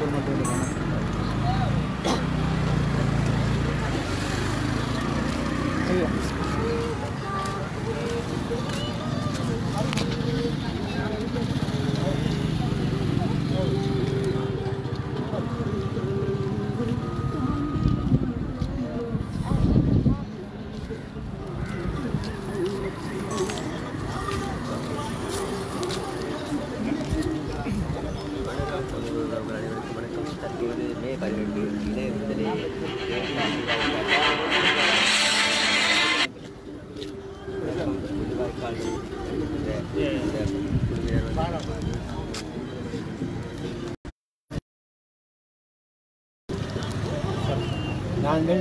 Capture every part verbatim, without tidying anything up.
நாங்கள்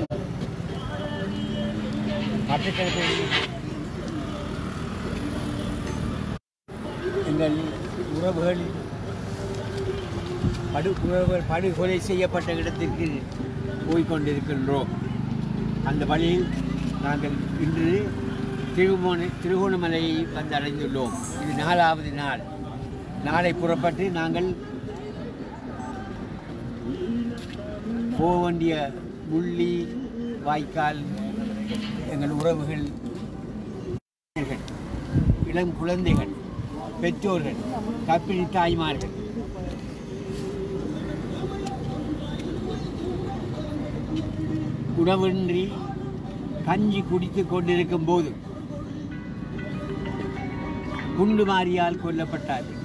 கட்டுக்கடை எங்கள் உறவுகள் படு உறவுகள் படுகொலை செய்யப்பட்ட இடத்திற்கு போய்கொண்டிருக்கின்றோம். அந்த வழியில் நாங்கள் இன்று திருகோண திருகோணமலையை வந்து அடைந்துள்ளோம். இது நாலாவது நாள். நாளை புறப்பட்டு நாங்கள் போக வேண்டிய முள்ளி வாய்க்கால் எங்கள் உறவுகள், இளம் குழந்தைகள், பெற்றோர்கள், கர்ப்பிணி தாய்மார்கள் உணவின்றி கஞ்சி குடித்துக் கொண்டிருக்கும் போது குண்டு மாரியால் கொல்லப்பட்டார்கள்.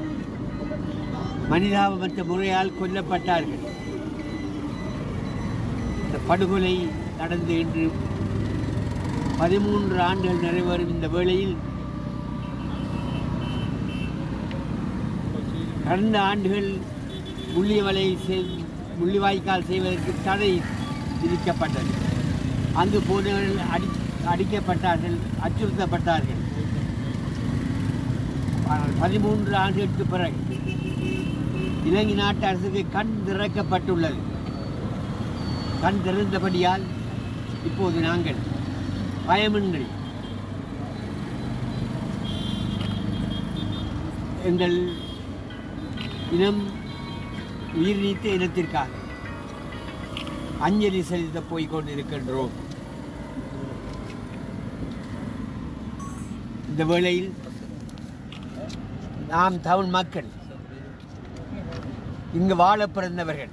மனிதாபமற்ற முறையால் கொல்லப்பட்டார்கள். இந்த படுகொலை நடந்து இன்று பதிமூன்று ஆண்டுகள் நிறைவேறும் இந்த வேளையில் கடந்த ஆண்டுகள் முள்ளிவலை முள்ளிவாய்க்கால் செய்வதற்கு தடை விதிக்கப்பட்டது. அங்கு போனவர்கள் அடி அடிக்கப்பட்டார்கள், அச்சுறுத்தப்பட்டார்கள். பதிமூன்று ஆண்டுகளுக்கு பிறகு இலங்கை நாட்டு அரசுக்கு கண் திறக்கப்பட்டுள்ளது. கண் திறந்தபடியால் இப்போது நாங்கள் பயமின்றி எங்கள் இனம் உயிர் நீத்த இனத்திற்காக அஞ்சலி செலுத்த போய்கொண்டிருக்கின்றோம். இந்த வேளையில் நாம் தமிழ் மக்கள், இங்கு வாழ பிறந்தவர்கள்,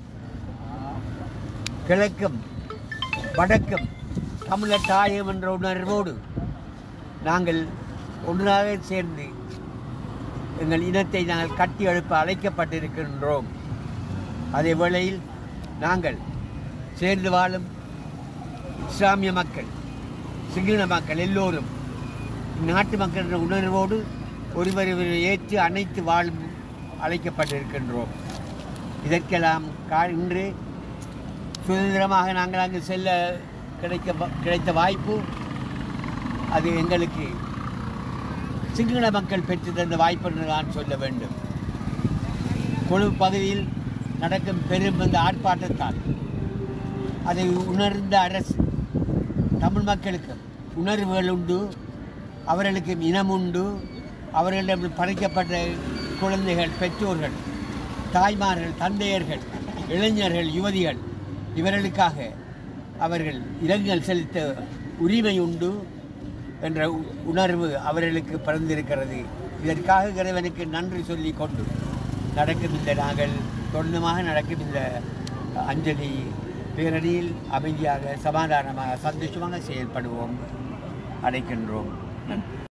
கிழக்கும் வடக்கும் தமிழர் தாயம் என்ற உணர்வோடு நாங்கள் ஒன்றாக சேர்ந்து எங்கள் இனத்தை நாங்கள் கட்டி எழுப்ப அழைக்கப்பட்டிருக்கின்றோம். அதே வேளையில் நாங்கள் சேர்ந்து வாழும் இஸ்லாமிய மக்கள், சிங்கள மக்கள் எல்லோரும் நாட்டு மக்கள் என்ற உணர்வோடு ஒருவர் ஏற்று அனைத்து வாழும் அழைக்கப்பட்டிருக்கின்றோம். இதற்கெல்லாம் கா இன்று சுதந்திரமாக நாங்கள் அங்கு செல்ல கிடைக்க கிடைத்த வாய்ப்பு அது எங்களுக்கு சிங்கள மக்கள் பெற்று தந்த வாய்ப்பு என்று நான் சொல்ல வேண்டும். கொழும்பு பகுதியில் நடக்கும் பெரும் அந்த ஆர்ப்பாட்டத்தால் அதை உணர்ந்த அரசு தமிழ் மக்களுக்கு உணர்வுகள் உண்டு, அவர்களுக்கு இனம் உண்டு. அவர்களிடம் படைக்கப்பட்ட குழந்தைகள், பெற்றோர்கள், தாய்மார்கள், தந்தையர்கள், இளைஞர்கள், யுவதிகள் இவர்களுக்காக அவர்கள் இரங்கல் செலுத்த உரிமை உண்டு என்ற உணர்வு அவர்களுக்கு பிறந்திருக்கிறது. இதற்காக இறைவனுக்கு நன்றி சொல்லி கொண்டு நடக்கும் இந்த நாங்கள் தொடர்ந்துமாக நடக்கும் இந்த அஞ்சலி பேரணியில் அமைதியாக, சமாதானமாக, சந்தோஷமாக செயல்படுவோம். அழைக்கின்றோம். நன்றி.